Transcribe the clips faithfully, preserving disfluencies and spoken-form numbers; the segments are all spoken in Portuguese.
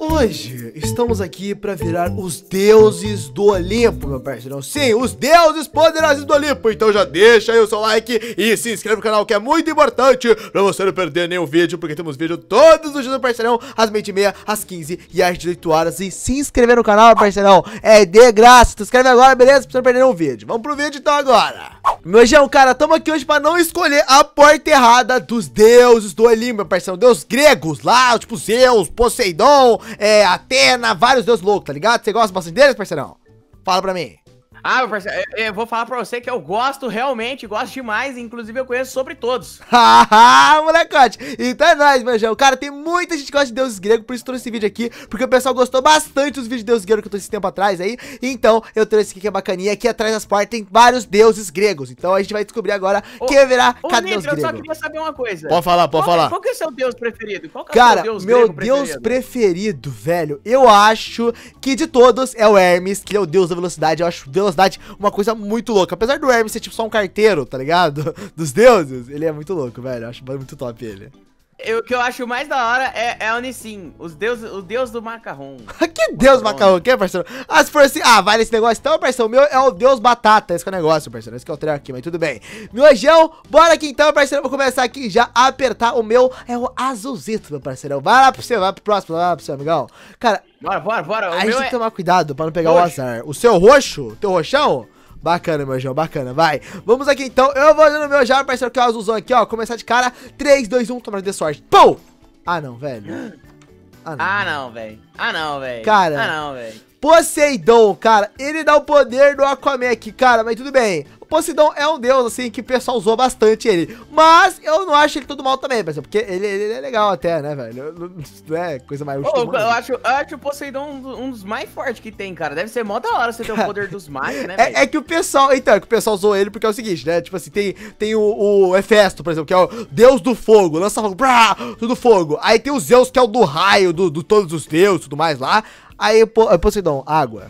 Hoje estamos aqui para virar os deuses do Olimpo, meu parceiro. Sim, os deuses poderosos do Olimpo. Então já deixa aí o seu like e se inscreve no canal, que é muito importante para você não perder nenhum vídeo, porque temos vídeo todos os dias, meu parceirão, às meia e meia, às quinze e às dezoito horas. E se inscrever no canal, meu parceirão, é de graça. Se inscreve agora, beleza? Pra você não perder nenhum vídeo. Vamos pro vídeo então agora. Meu João, cara, estamos aqui hoje para não escolher a porta errada dos deuses do Olimpo, meu parceirão. Deus gregos lá, tipo Zeus, Poseidon, é, Atena, vários deuses loucos, tá ligado? Você gosta bastante deles, parceirão? Fala pra mim. Ah, meu parceiro, eu vou falar pra você que eu gosto realmente, gosto demais, inclusive eu conheço sobre todos. Haha, molecote. Então é nóis, meu João. Cara, tem muita gente que gosta de deuses gregos, por isso eu trouxe esse vídeo aqui, porque o pessoal gostou bastante dos vídeos de deuses gregos que eu trouxe esse tempo atrás aí. Então eu trouxe esse aqui que é bacaninha. Aqui atrás das portas tem vários deuses gregos. Então a gente vai descobrir agora ô, quem virá ô, cada Nitro, deus grego. Eu só queria saber uma coisa. Pode falar, pode qual, falar. Qual que é o seu deus preferido? Qual que é Cara, o seu deus meu grego deus preferido? preferido, velho, eu acho que de todos é o Hermes, que é o deus da velocidade. Eu acho velocidade uma coisa muito louca. Apesar do Hermes ser tipo só um carteiro, tá ligado? Dos deuses, ele é muito louco, velho. Eu acho muito top ele. Eu, o que eu acho mais da hora é, é o Nissin, os deuses, o deus do macarrão. Que deus macarrão, que, parceiro? Ah, se for assim, ah, vale esse negócio então, parceiro. O meu é o deus batata, esse que é o negócio, parceiro. Esse que é o treco aqui, mas tudo bem. Miojão, bora aqui então, parceiro. Eu vou começar aqui já a apertar o meu, é o azulzito, meu parceiro. Vai lá pro seu, vai pro próximo, vai lá pro seu, amigão. Cara, bora, bora, bora. O a gente meu tem é... que tomar cuidado pra não pegar roxo. o azar. O seu roxo, teu roxão? Bacana, meu João, bacana, vai. Vamos aqui então, eu vou no meu já, parceiro, que é o azulzão aqui, ó. Começar de cara, três, dois, um, tomara de sorte. Pum! Ah, não, velho. Ah, não, ah, não, velho. Ah, não, velho. Cara, ah, não, velho. Poseidon, cara, ele dá o poder do Aquaman aqui, cara, mas tudo bem. O Poseidon é um deus, assim, que o pessoal usou bastante ele. Mas eu não acho ele todo mal também, pessoal, porque ele, ele é legal até, né, velho? Não é coisa mais útil. Oh, eu, eu, acho, eu acho o Poseidon um dos mais fortes que tem, cara. Deve ser mó da hora você ter o poder dos mares, né, velho? É, é que o pessoal, então, é que o pessoal usou ele porque é o seguinte, né? Tipo assim, tem, tem o, o Hefesto, por exemplo, que é o deus do fogo, lança fogo, brá, tudo fogo. Aí tem o Zeus, que é o do raio, do, do todos os deuses e tudo mais lá. Aí, po, Poseidon, água.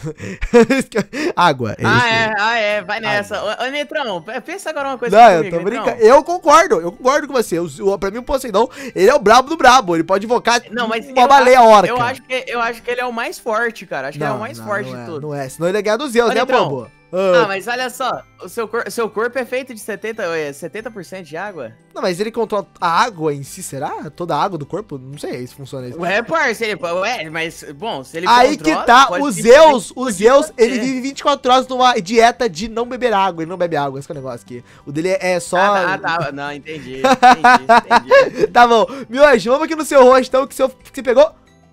Água, é ah, isso. é, ah, é, vai nessa. Ô, ô, Netrão, pensa agora uma coisa Não, comigo, eu tô Netrão. brincando. Eu concordo, eu concordo com você. O, o, pra mim, o Poseidon, ele é o brabo do brabo. Ele pode invocar não, mas uma eu baleia acho, orca. Eu acho, que, eu acho que ele é o mais forte, cara. Acho não, que ele é o mais não, forte não é, de tudo. Não é, senão ele é ganhar dos Zeus, ô, né, Netrão, bobo? Ah, ah, mas olha só, o seu, cor, seu corpo é feito de setenta por cento de água? Não, mas ele controla a água em si, será? Toda a água do corpo? Não sei se funciona isso. Ué, parceiro, ué, mas, bom, se ele aí controla, que tá, o Zeus, o Zeus, ele vive vinte e quatro horas numa dieta de não beber água, ele não bebe água, esse que é o negócio aqui. O dele é só... Ah, tá, tá, não, entendi, entendi, entendi. Tá bom, Miojo, vamos aqui no seu rosto, então, que você, que você pegou...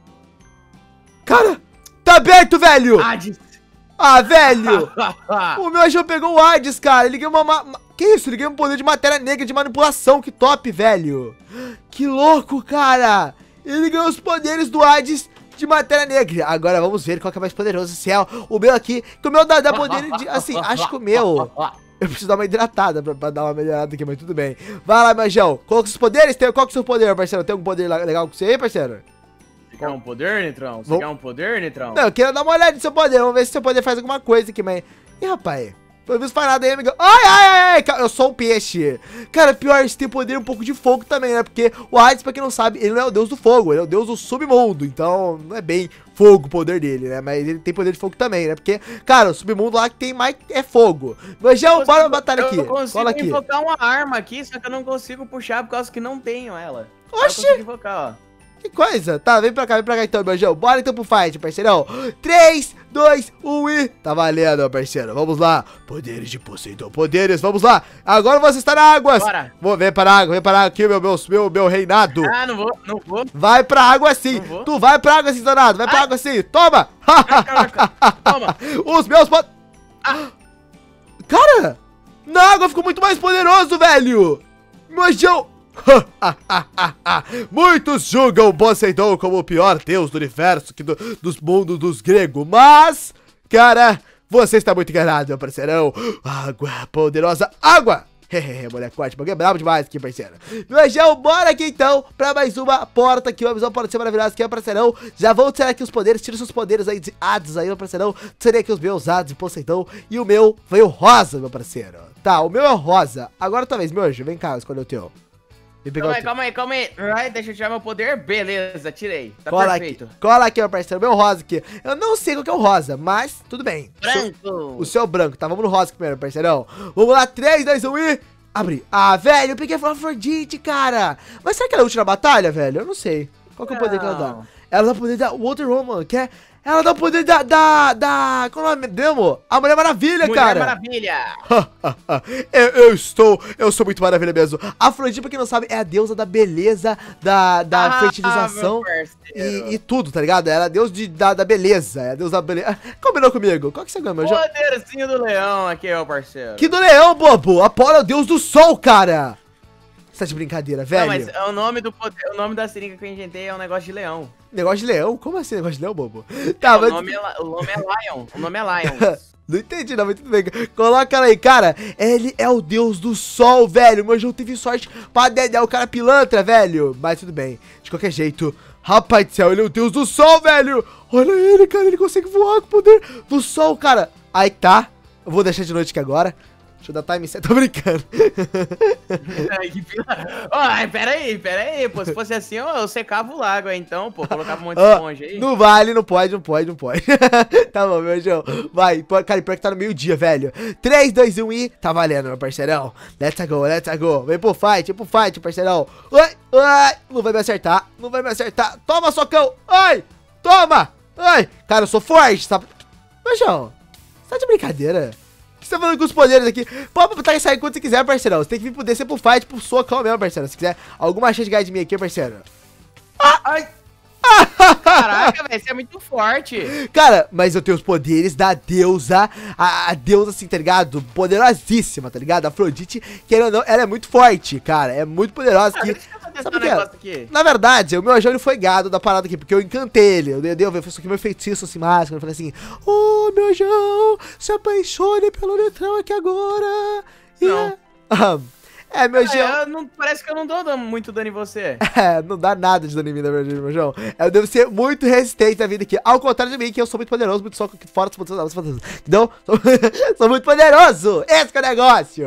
Cara, tá aberto, velho! Hades. Ah, velho! O meu João pegou o Hades, cara. Ele ganhou uma, uma... Que isso? Ele ganhou um poder de matéria negra de manipulação. Que top, velho. Que louco, cara. Ele ganhou os poderes do Hades de matéria negra. Agora vamos ver qual que é mais poderoso. Se é o meu aqui. Que o meu dá, dá poder de... Assim, acho que o meu... Eu preciso dar uma hidratada pra, pra dar uma melhorada aqui, mas tudo bem. Vai lá, meu João. Qual que os poderes? Tem, qual que é o seu poder, parceiro? Tem algum poder legal com você aí, parceiro? Você quer um poder, Nitrão? Você Vou... quer um poder, Nitrão? Não, eu quero dar uma olhada no seu poder. Vamos ver se seu poder faz alguma coisa aqui, mas... Ih, rapaz. Pelo menos faz nada aí, amigão. Ai, ai, ai, ai. Eu sou um peixe. Cara, pior, isso tem poder um pouco de fogo também, né? Porque o Hades, pra quem não sabe, ele não é o deus do fogo. Ele é o deus do submundo. Então, não é bem fogo o poder dele, né? Mas ele tem poder de fogo também, né? Porque, cara, o submundo lá que tem mais é fogo. Mas já, bora uma batalha aqui. Eu consigo Cola aqui. invocar uma arma aqui, só que eu não consigo puxar por causa que não tenho ela. Oxi. Eu consigo invocar, ó. Que coisa. Tá, vem pra cá, vem pra cá então, meu João. Bora então pro fight, parceirão. três, dois, um e... Tá valendo, meu parceiro. Vamos lá. Poderes de Poseidon, poderes, vamos lá. Agora você está na água. Bora. Vou, vem pra água, vem pra água aqui, meu, meu, meu, meu reinado. Ah, não vou, não vou. Vai pra água sim. Tu vai pra água sim, danado. Vai pra Ai. água sim. Toma. Ai, caraca. Toma. Os meus... Po... Ah. Cara, na água ficou muito mais poderoso, velho. Meu João... Muitos julgam o Poseidon como o pior deus do universo, que do, dos mundos dos gregos. Mas, cara, você está muito enganado, meu parceirão. Água, poderosa água. Hehehe, molecote, porque é brabo demais aqui, parceiro. Meu João, bora aqui então pra mais uma porta aqui, uma visão pode ser maravilhosa aqui, meu parceirão. Já vou tirar aqui os poderes, tira os seus poderes aí de Hades aí, meu parceirão. Tirei aqui os meus Hades e Poseidon. E o meu veio rosa, meu parceiro. Tá, o meu é rosa. Agora talvez, meu anjo, vem cá, escolhe o teu. Vem pegar Calma o aí, calma aí, calma aí. Ai, deixa eu tirar meu poder. Beleza, tirei. Tá Cola perfeito. aqui, cola aqui, meu parceiro. Meu rosa aqui. Eu não sei qual que é o rosa, mas tudo bem. Branco. O seu, o seu é o branco, tá? Vamos no rosa primeiro, parceirão. Vamos lá, três, dois, um e... Abre. Ah, velho, eu peguei a Afrodite, cara. Mas será que ela é útil na batalha, velho? Eu não sei. Qual que é o poder que ela dá? Não. Ela dá o poder da Wonder Woman, que é... Ela dá o poder da... da... da... Qual é o nome demo? A Mulher Maravilha, Mulher cara. Maravilha. eu, eu estou... Eu sou muito maravilha mesmo. A Afrodite, pra quem não sabe, é a deusa da beleza, da, da Ah, fertilização meu parceiro. e, e tudo, tá ligado? Ela é a deusa de, da, da beleza. É a deusa da beleza. Combinou comigo? Qual que você ganha, meu jogo? Poderzinho do leão aqui, meu parceiro. Que do leão, bobo! Apolo é o deus do sol, cara! Você tá de brincadeira, velho? Não, mas é o nome do poder, o nome da seringa que eu inventei é um negócio de leão. Negócio de leão? Como assim negócio de leão, bobo? Tá, o, mas... nome é, la- o nome é Lion. O nome é Lion. Não entendi, não, mas tudo bem. Coloca ela aí, cara. Ele é o deus do sol, velho. Meu jogo teve sorte pra dedé o cara pilantra, velho. Mas tudo bem. De qualquer jeito. Rapaz do céu, ele é o deus do sol, velho. Olha ele, cara. Ele consegue voar com o poder do sol, cara. Aí tá. Eu vou deixar de noite aqui agora. Deixa eu dar time set. Tô brincando. Ai, que pila. Ai, pera aí, pera aí, pô. Se fosse assim, eu, eu secava o lago aí, então, pô. Colocava um monte de Ó, esponja aí. não vale, não pode, não pode, não pode. Tá bom, meu João. Vai, pô, cara, pior que tá no meio-dia, velho. três, dois, um e tá valendo, meu parceirão. Let's go, let's go. Vem pro fight, vem pro fight, parceirão. Ai, ai, não vai me acertar, não vai me acertar. Toma, socão. Ai, toma. Ai, cara, eu sou forte, sabe? Meu João, você tá de brincadeira? O que você tá falando com os poderes aqui? Pode botar e sair quando você quiser, parceirão. Você tem que vir pro descer pro fight, pro socão mesmo, parceiro. Se quiser alguma chance de ganhar de mim aqui, parceiro. Ai. Caraca, velho, você é muito forte. Cara, mas eu tenho os poderes da deusa, a, a deusa assim, tá ligado? Poderosíssima, tá ligado? A Afrodite, querendo ou não, ela é muito forte, cara. É muito poderosa. Ah, Que, deixa eu testar sabe um o que é? negócio aqui. Na verdade, o meu anjo foi gado da parada aqui, porque eu encantei ele. Eu dei, eu fiz aqui meu feitiço assim, mágico. Eu falei assim: ô, meu anjão, se apaixone pelo litrão aqui agora. E Não. é- Ah, é, meu anjão. Ah, eu não, parece que eu não dou dano- muito dano em você. É, não dá nada de dano em mim, na verdade, meu João. Eu devo ser muito resistente na vida aqui. Ao contrário de mim, que eu sou muito poderoso, muito só que fora dos poderosos. Entendeu? Sou, sou muito poderoso! Esse que é o negócio!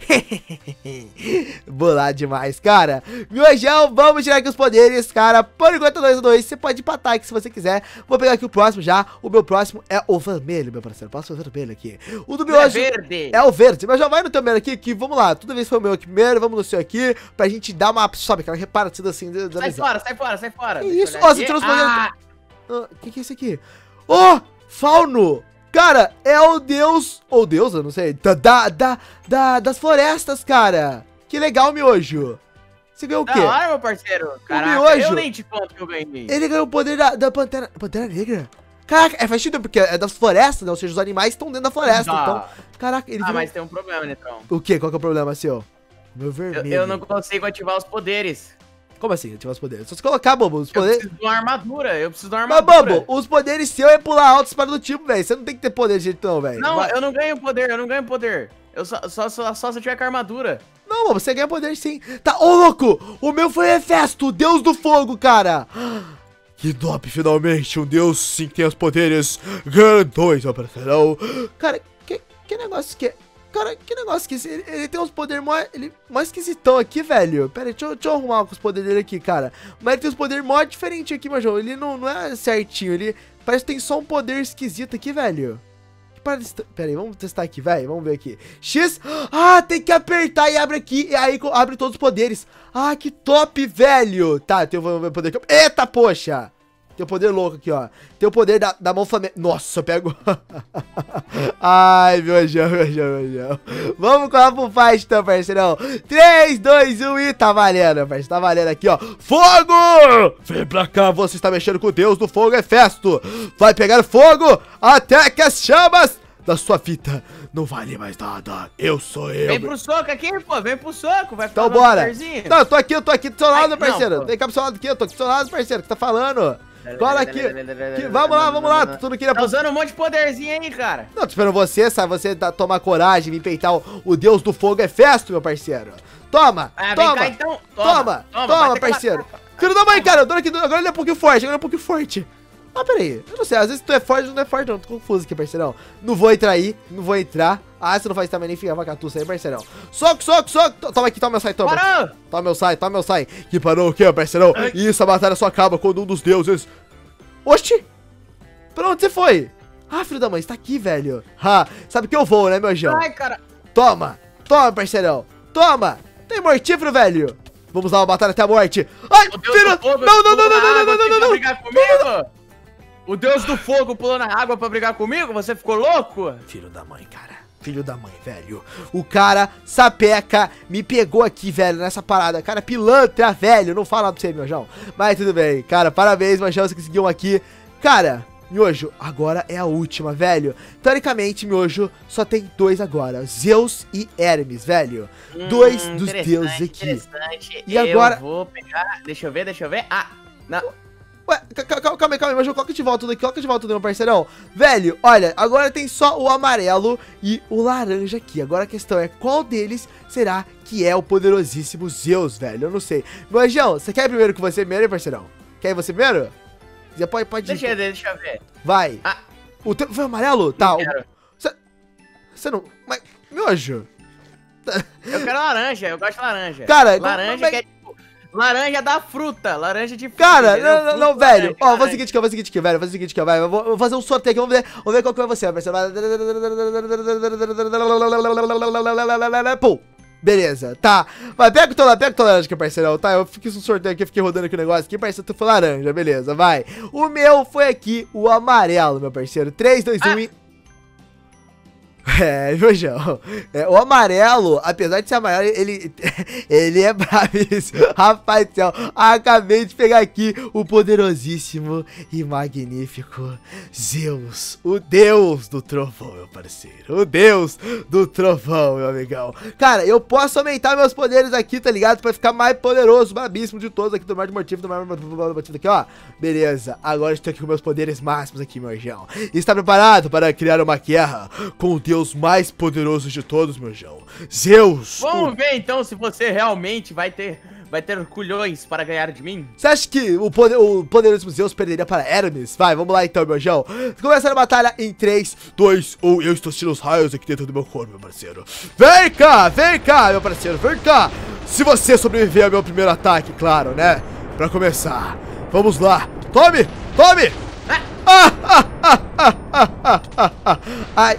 Bolar demais, cara. Meu João, vamos tirar aqui os poderes, cara. Por enquanto, dois a dois. Você pode empatar aqui se você quiser. Vou pegar aqui o próximo já. O meu próximo é o vermelho, meu parceiro. Posso o vermelho aqui. O do meu É anjo verde. é o verde. Mas já vai no teu primeiro aqui, que vamos lá. Toda vez foi o meu aqui primeiro, vamos no seu aqui, pra gente dar uma, sabe, aquela reparatida assim. Da, da Sai visão. fora, sai fora, sai fora. Que Deixa eu isso? olhar Ó, aqui. você tirou os Ah, poderes. O que, que é isso aqui? Ó, oh, Fauno! Cara, é o deus, ou deusa, não sei, da, da, da, da- das florestas, cara. Que legal, miojo. Você ganhou o quê? Da hora, meu parceiro. Caraca, miojo. eu nem te conto que eu ganhei. Ele ganhou o poder da, da Pantera, Pantera Negra. Caraca, é faz sentido, porque é das florestas, né? Ou seja, os animais estão dentro da floresta, Ah. então... Caraca, ele Ah, virou... mas tem um problema, Netrão. O quê? Qual que é o problema, seu? Meu Eu, vermelho. eu não consigo ativar os poderes. Como assim, ativar os poderes? Só se colocar, bobo, os Eu poderes... preciso de uma armadura, eu preciso de uma Mas, armadura. bobo, os poderes seus é pular altos para do tipo, velho. Você não tem que ter poder de jeito não, velho. Não, Vai- eu não ganho poder, eu não ganho poder. Eu só, só, só, só se eu tiver com a armadura. Não, bobo, você ganha poder sim. Tá, ô louco, o meu foi Hefesto, o deus do fogo, cara. Que top, finalmente, um deus sim que tem os poderes grandões, meu parceirão. Cara, que, que negócio que é... Cara, que negócio que esse, ele, ele tem uns poderes mó, ele, mó esquisitão aqui, velho. Pera aí, deixa, eu- deixa eu arrumar com os poderes dele aqui, cara. Mas ele tem uns poderes mó diferentes aqui, meu João. Ele não, não é certinho, ele parece que tem só um poder esquisito aqui, velho. Que parada est- Pera aí, vamos testar aqui, velho. Vamos ver aqui. X. Ah, tem que apertar e abre aqui. E aí co- abre todos os poderes. Ah, que top, velho. Tá, tem o poder aqui. Eita, poxa. Tem o poder louco aqui, ó. Tem o poder da, da mão flamenga. Nossa, eu pego... Ai, meu anjão, meu anjão, meu anjão. Vamos colar pro fight, então, parceirão. três, dois, um e tá valendo, parceiro. Tá valendo aqui, ó. Fogo! Vem pra cá, você está mexendo com o deus do fogo, Hefesto. Vai pegar fogo até que as chamas da sua fita não valem mais nada. Eu sou eu. Vem pro soco aqui, pô, vem pro soco. Vai Então ficar bora. poderzinho. Não, eu tô aqui, eu tô aqui do seu lado, Ai, parceiro. não, Vem cá pro seu lado aqui, eu tô aqui do seu lado, parceiro. O que você tá falando? Cola aqui. Que- Vamos lá, vamos lá. Tu não queria... Tá usando um monte de poderzinho aí, cara. Não, tô esperando você, sabe? Você tá, tomar coragem, vir peitar o, o deus do fogo Hefesto, meu parceiro. Toma, Ah, vem toma, cá, então. toma, toma, vai ter que parceiro. matar. Filho da mãe, cara, eu tô aqui, agora ele é um pouquinho forte, agora ele é um pouquinho forte. Ah, peraí. Eu não sei, às vezes tu é forte ou não é forte não. Tô confuso aqui, parceirão. Não vou entrar aí, não vou entrar. Ah, você não faz também nem ficar vacatuça aí, parceirão. Soco, soco, soco. Toma aqui, toma meu sai, toma. Parou! Toma meu sai, toma meu sai. Que parou o quê, parceirão? Isso, a batalha só acaba quando um dos deuses... Oxi! Pra onde você foi? Ah, filho da mãe, você tá aqui, velho. Ah, sabe que eu vou, né, meu João? Ai, cara. Toma, toma, parceirão. Toma. Tem mortífero, velho. Vamos lá, uma batalha até a morte. Ai, filho... Não, não, não, não, não, não, não, não, não, não. Brigar comigo? O deus do fogo pulou na água pra brigar comigo? Você ficou louco? Filho da mãe, cara. Filho da mãe, velho. O cara, sapeca, me pegou aqui, velho, nessa parada. Cara, pilantra, velho. Não fala pra você, meu João. Mas tudo bem. Cara, parabéns, meu João. Você conseguiu um aqui. Cara, Miojo, agora é a última, velho. Teoricamente, Miojo, só tem dois agora. Zeus e Hermes, velho. Hum, dois dos deuses aqui. Interessante. E agora... Eu vou pegar... Deixa eu ver, deixa eu ver. Ah, não... Ué, calma, calma aí, calma aí, mas coloca de volta tudo aqui, coloca de volta tudo, meu parceirão. Velho, olha, agora tem só o amarelo e o laranja aqui. Agora a questão é qual deles será que é o poderosíssimo Zeus, velho? Eu não sei. Mas, João, você quer ir primeiro com você primeiro, parceirão? Quer ir você primeiro? Já pode, pode ir. Deixa eu ver, deixa eu ver. Vai. Ah. O teu foi amarelo? Tá. Você o... não... Mas, Miojo... Eu quero laranja, eu gosto de laranja. Cara, laranja mas... que é tipo... Laranja da fruta, laranja de fruta. Cara, não, não, não, velho. Ó, vou fazer o seguinte aqui, vou fazer o seguinte aqui, velho. Vou fazer o seguinte aqui, vai. Eu vou, vou fazer um sorteio aqui, vamos ver, vamos ver qual que vai você, parceiro. Pum. Beleza, tá. Vai, pega o teu, pega o teu laranja aqui, parceirão, tá? Eu fiz um sorteio aqui, fiquei rodando aqui o negócio aqui, parceiro, tu foi laranja, beleza, vai. O meu foi aqui, o amarelo, meu parceiro. três, dois, um e... É, meu João, é, o amarelo, apesar de ser amarelo, ele, ele é bravíssimo. Rapaz do céu, acabei de pegar aqui o poderosíssimo e magnífico Zeus, o deus do trovão, meu parceiro. O deus do trovão, meu amigão. Cara, eu posso aumentar meus poderes aqui, tá ligado? Pra ficar mais poderoso, brabíssimo de todos aqui do mar de mortivo, do mar de mortivo aqui, ó. Beleza, agora estou aqui com meus poderes máximos aqui, meu João. Está preparado para criar uma guerra com o deus mais poderoso de todos, meu João? Zeus! Vamos o... ver então se você realmente vai ter vai ter culhões para ganhar de mim. Você acha que o, poder, o poderoso Zeus perderia para Hermes? Vai, vamos lá então, meu João. Começando a batalha em três, dois, um. Eu estou assistindo os raios aqui dentro do meu corpo, meu parceiro. Vem cá, vem cá, meu parceiro, vem cá. Se você sobreviver ao meu primeiro ataque, claro, né? Pra começar, vamos lá. Tome, tome. Ah, ah, ah, ah, ah, ah, ah. Ai.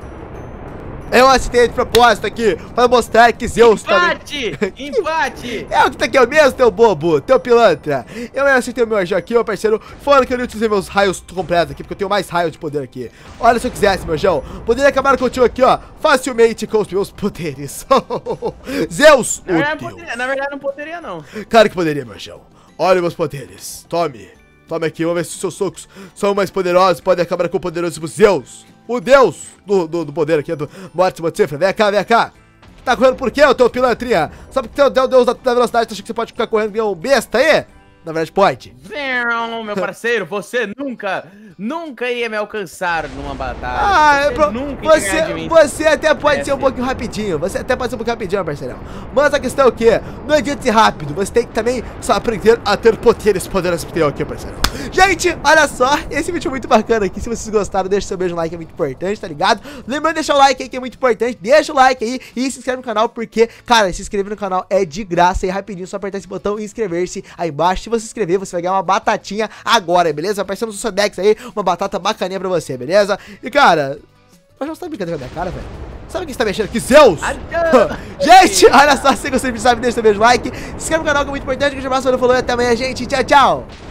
Eu acertei de propósito aqui, pra mostrar que Zeus empate, também... Empate! É o que tá aqui, é o mesmo, teu bobo, teu pilantra. Eu acertei o meu anjo aqui, meu parceiro. Fora que eu não utilizei meus raios completos aqui, porque eu tenho mais raios de poder aqui. Olha, se eu quisesse, meu João, poderia acabar contigo aqui, ó, facilmente com os meus poderes. Zeus, na o verdade, Deus. Poderia, na verdade, não poderia, não. Claro que poderia, meu João. Olha meus poderes, tome. Tome aqui, vamos ver se os seus socos são mais poderosos, podem acabar com o poderoso Zeus. O deus do, do, do poder aqui, do morte mortífera. Vem cá, vem cá. Tá correndo por quê, ô teu pilantrinha? Só porque tu é o deus da, da velocidade, tu acha que você pode ficar correndo igual um besta aí? Na verdade, pode. Não, meu parceiro, você nunca, nunca ia me alcançar numa batalha. Ah, você é pro... nunca você, ia ganhar de mim. você até pode é ser um assim. pouquinho rapidinho. Você até pode ser um pouquinho rapidinho, parceirão. Mas a questão é o quê? Não adianta ser rápido. Você tem que também só aprender a ter poderes poderosos que tem aqui, parceirão. Gente, olha só. Esse vídeo é muito bacana aqui. Se vocês gostaram, deixa seu beijo no like, é muito importante, tá ligado? Lembrando de deixar o like aí, que é muito importante. Deixa o like aí e se inscreve no canal, porque, cara, se inscrever no canal é de graça. E rapidinho, só apertar esse botão e inscrever-se aí embaixo. Se você se inscrever, você vai ganhar uma batatinha agora, beleza? Vai aparecer no seu Sodex aí, uma batata bacaninha pra você, beleza? E cara, eu já tá brincando com a minha cara, velho. Sabe quem está mexendo aqui? Zeus! Gente, olha só, se você gostou, sabe, deixa seu beijo, like, se inscreve no canal que é muito importante, que eu já passo, falou, até amanhã, gente, tchau, tchau!